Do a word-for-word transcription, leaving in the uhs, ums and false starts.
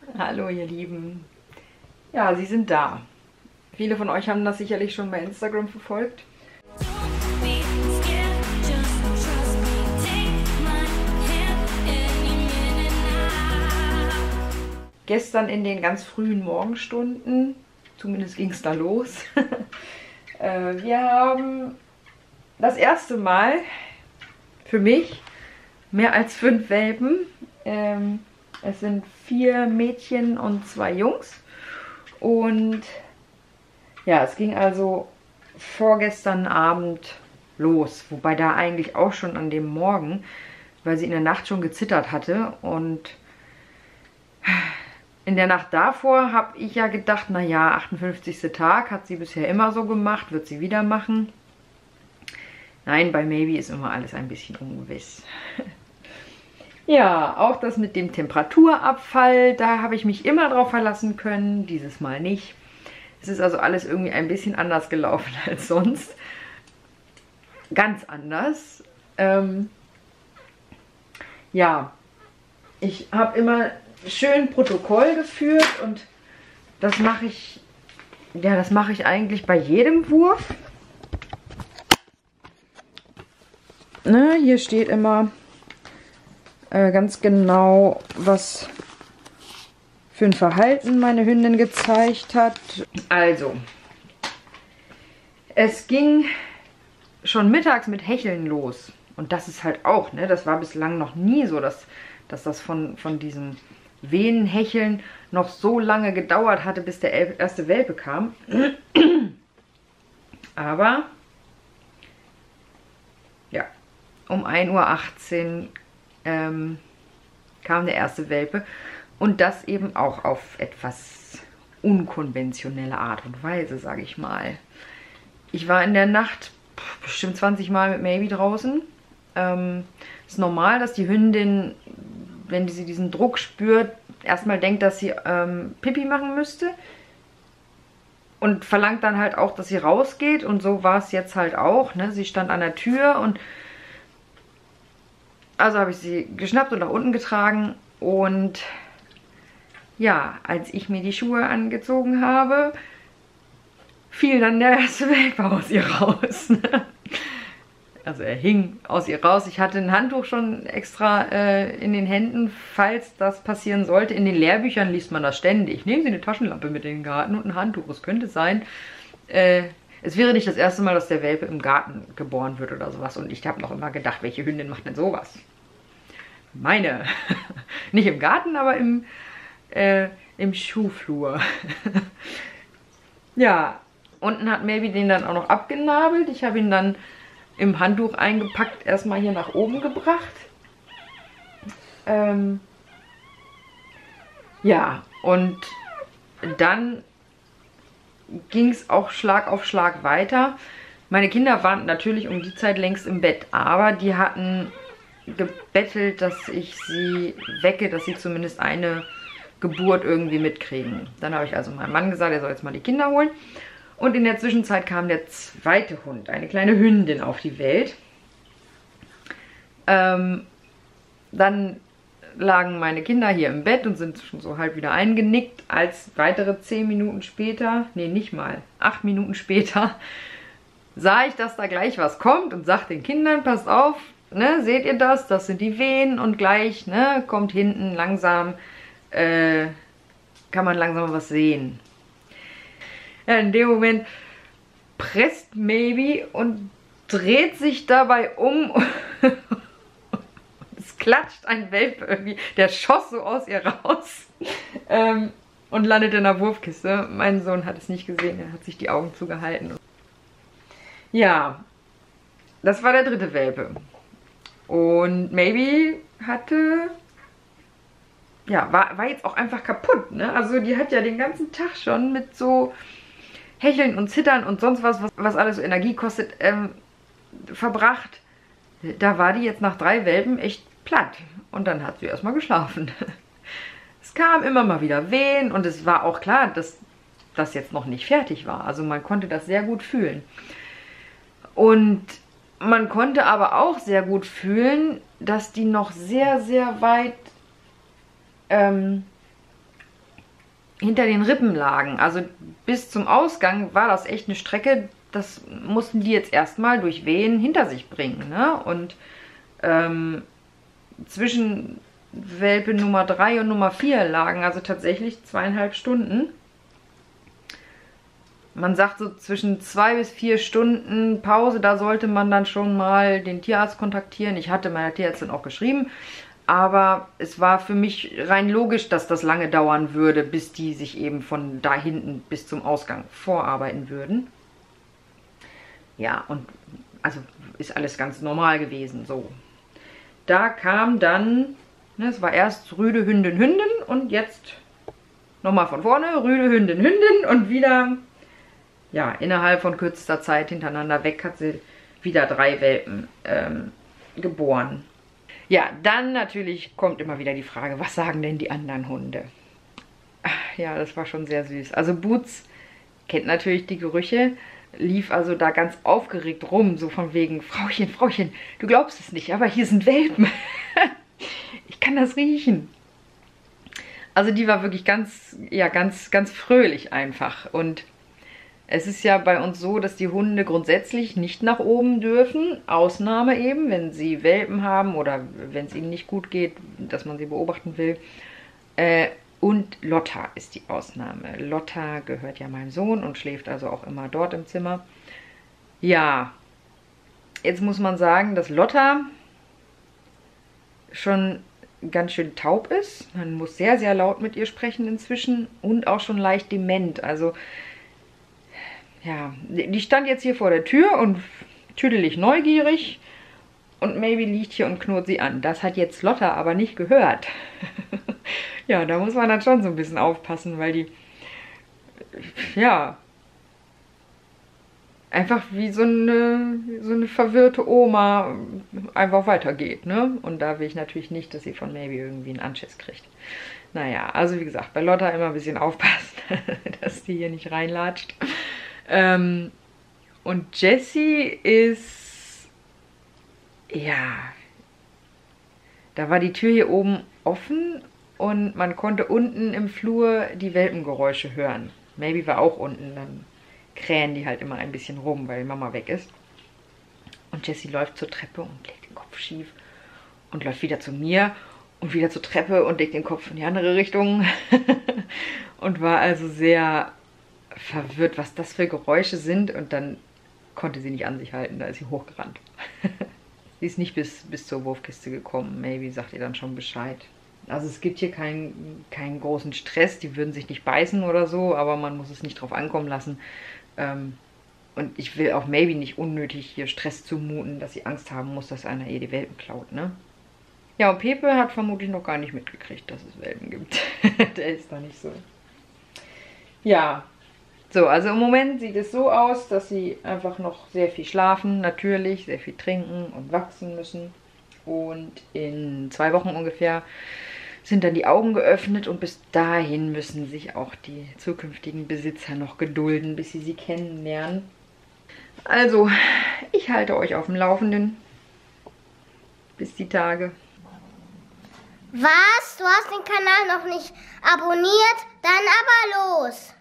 Hallo ihr Lieben. Ja, sie sind da. Viele von euch haben das sicherlich schon bei Instagram verfolgt. Gestern in den ganz frühen Morgenstunden, zumindest ging es da los, äh, wir haben das erste Mal für mich mehr als fünf Welpen. Ähm, es sind vier Mädchen und zwei Jungs. Und ja, es ging also vorgestern Abend los. Wobei da eigentlich auch schon an dem Morgen, weil sie in der Nacht schon gezittert hatte. Und in der Nacht davor habe ich ja gedacht, naja, achtundfünfzigster Tag, hat sie bisher immer so gemacht, wird sie wieder machen. Nein, bei Maybe ist immer alles ein bisschen ungewiss. Ja, auch das mit dem Temperaturabfall, da habe ich mich immer drauf verlassen können, dieses Mal nicht. Es ist also alles irgendwie ein bisschen anders gelaufen als sonst. Ganz anders. Ähm, ja, ich habe immer schön Protokoll geführt und das mache ich, ja, das mache ich eigentlich bei jedem Wurf. Ne, hier steht immer äh, ganz genau, was für ein Verhalten meine Hündin gezeigt hat. Also, es ging schon mittags mit Hecheln los. Und das ist halt auch, ne, das war bislang noch nie so, dass, dass das von, von diesem Venenhecheln noch so lange gedauert hatte, bis der erste Welpe kam. Aber, ja, um ein Uhr achtzehn ähm, kam der erste Welpe. Und das eben auch auf etwas unkonventionelle Art und Weise, sage ich mal. Ich war in der Nacht bestimmt zwanzig Mal mit Maybe draußen. Ähm, ist normal, dass die Hündin, wenn sie diesen Druck spürt, erstmal denkt, dass sie ähm, Pipi machen müsste. Und verlangt dann halt auch, dass sie rausgeht. Und so war es jetzt halt auch. Ne? Sie stand an der Tür und also habe ich sie geschnappt und nach unten getragen. Und ja, als ich mir die Schuhe angezogen habe, fiel dann der erste Welpe aus ihr raus. Also er hing aus ihr raus. Ich hatte ein Handtuch schon extra äh, in den Händen, falls das passieren sollte. In den Lehrbüchern liest man das ständig. Nehmen Sie eine Taschenlampe mit in den Garten und ein Handtuch. Es könnte sein, äh, es wäre nicht das erste Mal, dass der Welpe im Garten geboren wird oder sowas. Und ich habe noch immer gedacht, welche Hündin macht denn sowas? Meine. Nicht im Garten, aber im, äh, im Schuhflur. Ja, unten hat Maybe den dann auch noch abgenabelt. Ich habe ihn dann im Handtuch eingepackt, erstmal hier nach oben gebracht. Ähm, ja, und dann ging es auch Schlag auf Schlag weiter. Meine Kinder waren natürlich um die Zeit längst im Bett, aber die hatten gebettelt, dass ich sie wecke, dass sie zumindest eine Geburt irgendwie mitkriegen. Dann habe ich also meinem Mann gesagt, er soll jetzt mal die Kinder holen. Und in der Zwischenzeit kam der zweite Hund, eine kleine Hündin, auf die Welt. Ähm, dann lagen meine Kinder hier im Bett und sind schon so halb wieder eingenickt, als weitere zehn Minuten später, nee, nicht mal, acht Minuten später, sah ich, dass da gleich was kommt und sagte den Kindern, passt auf, ne, seht ihr das? Das sind die Wehen und gleich, ne, kommt hinten langsam, äh, kann man langsam was sehen. Ja, in dem Moment presst Maybe und dreht sich dabei um. Es klatscht ein Welpe irgendwie, der schoss so aus ihr raus ähm, und landet in der Wurfkiste. Mein Sohn hat es nicht gesehen, er hat sich die Augen zugehalten. Ja, das war der dritte Welpe. Und Maybe hatte, ja, war, war jetzt auch einfach kaputt, ne? Also die hat ja den ganzen Tag schon mit so Hecheln und Zittern und sonst was, was, was alles so Energie kostet, ähm, verbracht. Da war die jetzt nach drei Welpen echt platt. Und dann hat sie erstmal geschlafen. Es kam immer mal wieder Wehen und es war auch klar, dass das jetzt noch nicht fertig war. Also man konnte das sehr gut fühlen. Und man konnte aber auch sehr gut fühlen, dass die noch sehr, sehr weit ähm, hinter den Rippen lagen. Also bis zum Ausgang war das echt eine Strecke, das mussten die jetzt erstmal durch Wehen hinter sich bringen. Ne? Und ähm, zwischen Welpe Nummer drei und Nummer vier lagen also tatsächlich zweieinhalb Stunden. Man sagt so zwischen zwei bis vier Stunden Pause, da sollte man dann schon mal den Tierarzt kontaktieren. Ich hatte meiner Tierärztin auch geschrieben, aber es war für mich rein logisch, dass das lange dauern würde, bis die sich eben von da hinten bis zum Ausgang vorarbeiten würden. Ja, und also ist alles ganz normal gewesen, so. Da kam dann, ne, es war erst Rüde, Hündin, Hündin und jetzt nochmal von vorne, Rüde, Hündin, Hündin und wieder... Ja, innerhalb von kürzester Zeit hintereinander weg hat sie wieder drei Welpen ähm, geboren. Ja, dann natürlich kommt immer wieder die Frage, was sagen denn die anderen Hunde? Ach, ja, das war schon sehr süß. Also Boots kennt natürlich die Gerüche, lief also da ganz aufgeregt rum, so von wegen, Frauchen, Frauchen, du glaubst es nicht, aber hier sind Welpen. Ich kann das riechen. Also die war wirklich ganz, ja, ganz, ganz fröhlich einfach. Und es ist ja bei uns so, dass die Hunde grundsätzlich nicht nach oben dürfen. Ausnahme eben, wenn sie Welpen haben oder wenn es ihnen nicht gut geht, dass man sie beobachten will. Äh, und Lotta ist die Ausnahme. Lotta gehört ja meinem Sohn und schläft also auch immer dort im Zimmer. Ja, jetzt muss man sagen, dass Lotta schon ganz schön taub ist. Man muss sehr, sehr laut mit ihr sprechen inzwischen und auch schon leicht dement. Also ja, die stand jetzt hier vor der Tür und tüdelig neugierig und Maybe liegt hier und knurrt sie an. Das hat jetzt Lotta aber nicht gehört. Ja, da muss man dann schon so ein bisschen aufpassen, weil die, ja, einfach wie so eine, so eine verwirrte Oma einfach weitergeht, ne? Und da will ich natürlich nicht, dass sie von Maybe irgendwie einen Anschiss kriegt. Naja, also wie gesagt, bei Lotta immer ein bisschen aufpassen, dass die hier nicht reinlatscht. Ähm, und Jessie ist, ja, da war die Tür hier oben offen und man konnte unten im Flur die Welpengeräusche hören. Maybe war auch unten, dann krähen die halt immer ein bisschen rum, weil Mama weg ist. Und Jessie läuft zur Treppe und legt den Kopf schief und läuft wieder zu mir und wieder zur Treppe und legt den Kopf in die andere Richtung. Und war also sehr verwirrt, was das für Geräusche sind, und dann konnte sie nicht an sich halten, da ist sie hochgerannt. Sie ist nicht bis, bis zur Wurfkiste gekommen, Maybe sagt ihr dann schon Bescheid. Also es gibt hier keinen, keinen großen Stress, die würden sich nicht beißen oder so, aber man muss es nicht drauf ankommen lassen. Ähm, und ich will auch Maybe nicht unnötig hier Stress zumuten, dass sie Angst haben muss, dass einer ihr die Welpen klaut, ne? Ja, und Pepe hat vermutlich noch gar nicht mitgekriegt, dass es Welpen gibt. Der ist da nicht so. Ja, so, also im Moment sieht es so aus, dass sie einfach noch sehr viel schlafen, natürlich, sehr viel trinken und wachsen müssen. Und in zwei Wochen ungefähr sind dann die Augen geöffnet und bis dahin müssen sich auch die zukünftigen Besitzer noch gedulden, bis sie sie kennenlernen. Also, ich halte euch auf dem Laufenden. Bis die Tage. Was? Du hast den Kanal noch nicht abonniert? Dann aber los!